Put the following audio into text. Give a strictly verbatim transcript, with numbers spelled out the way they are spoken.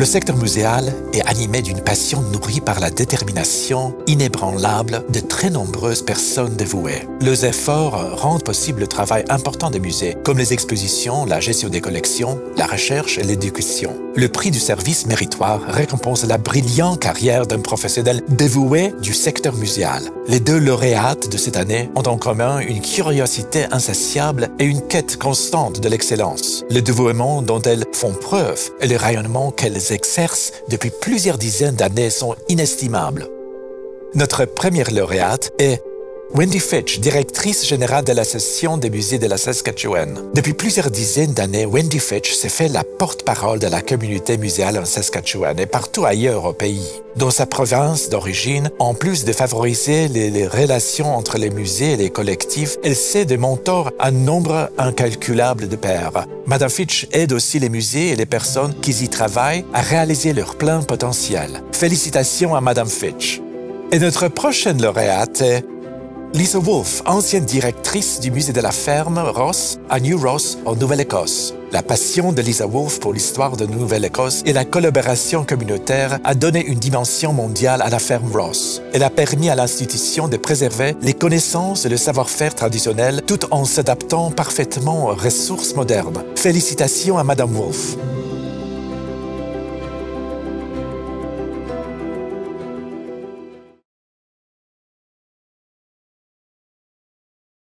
Le secteur muséal est animé d'une passion nourrie par la détermination inébranlable de très nombreuses personnes dévouées. Leurs efforts rendent possible le travail important des musées, comme les expositions, la gestion des collections, la recherche et l'éducation. Le prix du service méritoire récompense la brillante carrière d'un professionnel dévoué du secteur muséal. Les deux lauréates de cette année ont en commun une curiosité insatiable et une quête constante de l'excellence. Le dévouement dont elles font preuve et le rayonnement qu'elles exercent depuis plusieurs dizaines d'années sont inestimables. Notre première lauréate est Wendy Fitch, directrice générale de l'Association des musées de la Saskatchewan. Depuis plusieurs dizaines d'années, Wendy Fitch s'est fait la porte-parole de la communauté muséale en Saskatchewan et partout ailleurs au pays. Dans sa province d'origine, en plus de favoriser les, les relations entre les musées et les collectifs, elle sait de mentor un nombre incalculable de pairs. Madame Fitch aide aussi les musées et les personnes qui y travaillent à réaliser leur plein potentiel. Félicitations à Madame Fitch. Et notre prochaine lauréate est Lisa Wolfe, ancienne directrice du musée de la ferme Ross à New Ross, en Nouvelle-Écosse. La passion de Lisa Wolfe pour l'histoire de Nouvelle-Écosse et la collaboration communautaire a donné une dimension mondiale à la ferme Ross. Elle a permis à l'institution de préserver les connaissances et le savoir-faire traditionnel tout en s'adaptant parfaitement aux ressources modernes. Félicitations à Madame Wolfe.